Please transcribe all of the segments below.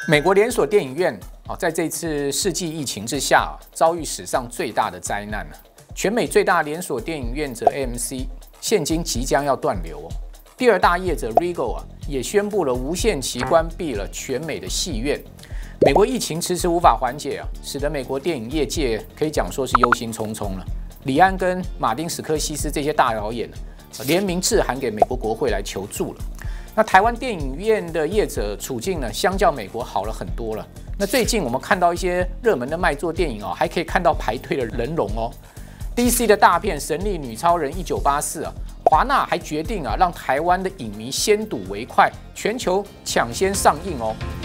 美国连锁电影院在这次世纪疫情之下，遭遇史上最大的灾难。全美最大连锁电影院者 AMC 现今即将要断流。第二大业者 Regal 也宣布了无限期关闭了全美的戏院。美国疫情迟迟无法缓解使得美国电影业界可以讲说是忧心忡忡了。李安跟马丁·史科西斯这些大导演联名致函给美国国会来求助了。那台湾电影院的业者处境呢，相较美国好了很多了。那最近我们看到一些热门的卖座电影还可以看到排队的人龙DC 的大片《神力女超人1984》华纳还决定让台湾的影迷先睹为快，全球抢先上映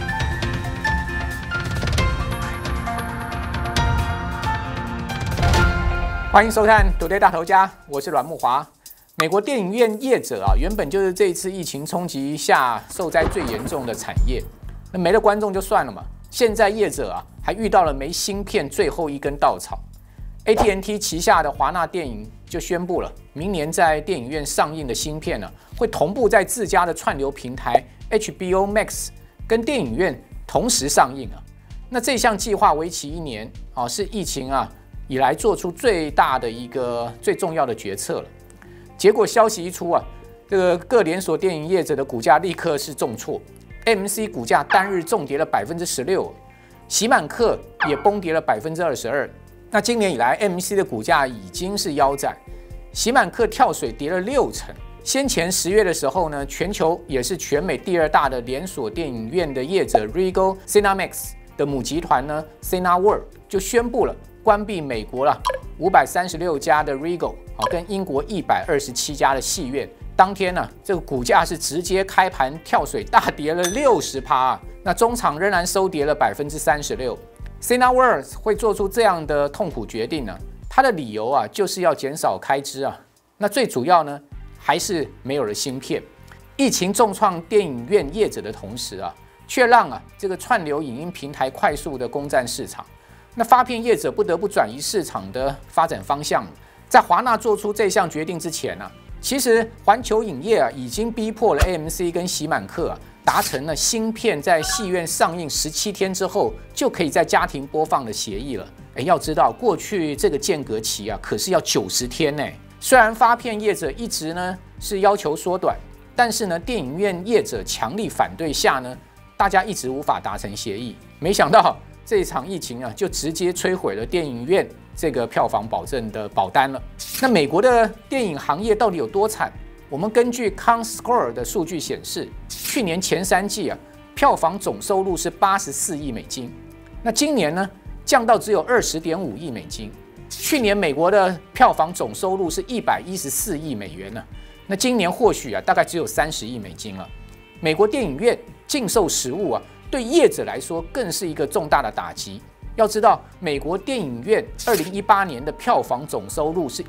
欢迎收看《Today 大头家》，我是阮慕骅。美国电影院业者原本就是这一次疫情冲击下受灾最严重的产业。那没了观众就算了嘛，现在业者还遇到了没芯片最后一根稻草。AT&T 旗下的华纳电影就宣布了，明年在电影院上映的芯片会同步在自家的串流平台 HBO Max 跟电影院同时上映那这项计划为期1年是疫情以来做出最大的一个最重要的决策了。结果消息一出这个各连锁电影业者的股价立刻是重挫 ，AMC 股价单日重跌了16%，喜满客也崩跌了22%。那今年以来 ，AMC 的股价已经是腰斩，喜满客跳水跌了60%。先前10月的时候呢，全球也是全美第二大的连锁电影院的业者 Regal Cinemax 的母集团呢 Cineworld 就宣布了关闭美国536家的 Regal 跟英国127家的戏院。当天这个股价是直接开盘跳水大跌了60%，那中场仍然收跌了36%。Cineworld 会做出这样的痛苦决定它的理由就是要减少开支那最主要呢还是没有了芯片。疫情重创电影院业者的同时却让这个串流影音平台快速的攻占市场。那发片业者不得不转移市场的发展方向。在华纳做出这项决定之前其实环球影业已经逼迫了 AMC 跟喜满客达成了芯片在戏院上映17天之后就可以在家庭播放的协议了。要知道过去这个间隔期可是要90天呢。虽然发片业者一直呢是要求缩短，但是呢电影院业者强力反对下呢，大家一直无法达成协议。没想到这一场疫情就直接摧毁了电影院这个票房保证的保单了。那美国的电影行业到底有多惨？我们根据 Comscore 的数据显示，去年前3季票房总收入是84亿美金，那今年呢降到只有20.5亿美金。去年美国的票房总收入是114亿美元那今年或许大概只有30亿美金了。美国电影院禁售食物对业者来说更是一个重大的打击。要知道，美国电影院2018年的票房总收入是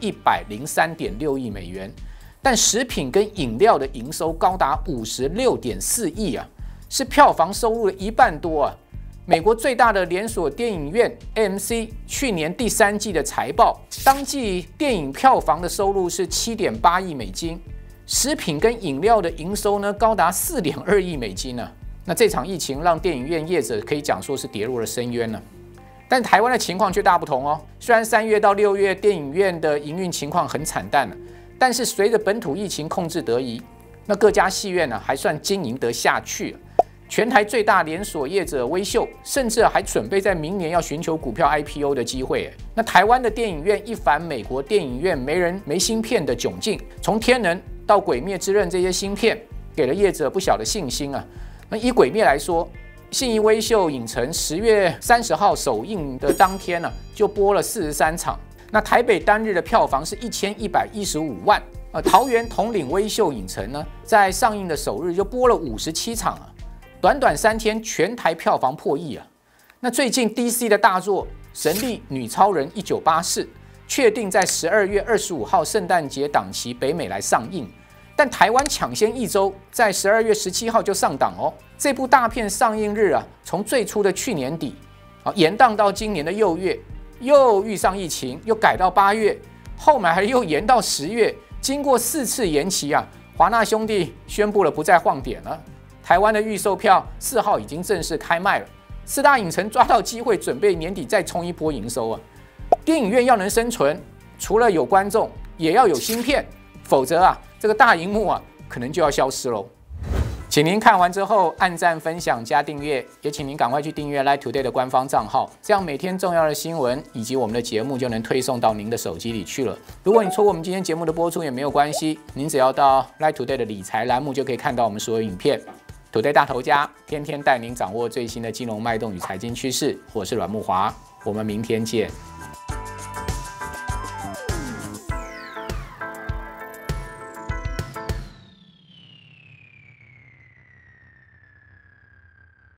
103.6亿美元，但食品跟饮料的营收高达56.4亿是票房收入的1半多美国最大的连锁电影院 AMC 去年第3季的财报，当季电影票房的收入是7.8亿美金，食品跟饮料的营收呢高达4.2亿美金那这场疫情让电影院业者可以讲说是跌入了深渊但台湾的情况却大不同虽然3月到6月电影院的营运情况很惨淡但是随着本土疫情控制得宜，那各家戏院还算经营得下去全台最大连锁业者威秀，甚至还准备在明年要寻求股票 IPO 的机会那台湾的电影院一反美国电影院没人没芯片的窘境，从天能到鬼灭之刃这些芯片，给了业者不小的信心那以鬼灭来说，信义威秀影城10月30号首映的当天就播了43场。那台北单日的票房是1115万桃园统领威秀影城呢，在上映的首日就播了57场短短3天全台票房破亿那最近 DC 的大作《神力女超人1984》确定在12月25号圣诞节档期北美来上映，但台湾抢先1周，在12月17号就上档这部大片上映日从最初的去年底延宕到今年的6月，又遇上疫情，又改到8月，后面还又延到10月。经过4次延期华纳兄弟宣布了不再晃点了。 台湾的预售票4号已经正式开卖了，4大影城抓到机会，准备年底再冲一波营收啊！电影院要能生存，除了有观众，也要有芯片，否则啊，这个大荧幕啊，可能就要消失喽。请您看完之后按赞、分享、加订阅，也请您赶快去订阅 Light Today 的官方账号，这样每天重要的新闻以及我们的节目就能推送到您的手机里去了。如果你错过我们今天节目的播出也没有关系，您只要到 Light Today 的理财栏目就可以看到我们所有影片。Today 大头家天天带您掌握最新的金融脉动与财经趋势，我是阮慕骅，我们明天见。